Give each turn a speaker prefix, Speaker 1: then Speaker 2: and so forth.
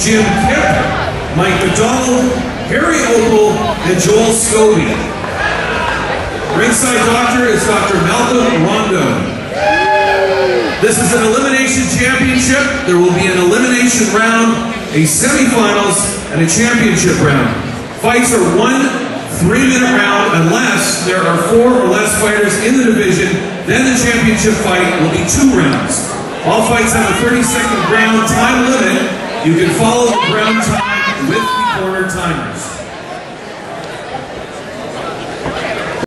Speaker 1: Jim Kipp, Mike McDonald, Harry Opal, and Joel Scobie. Ringside doctor is Dr. Malcolm Rondo. This is an elimination championship. There will be an elimination round, a semifinals, and a championship round. Fights are 1 3-minute round unless there are 4 or less fighters in the division. Then the championship fight will be 2 rounds. All fights have a 30-second ground time limit. You can follow the ground time with the corner timers.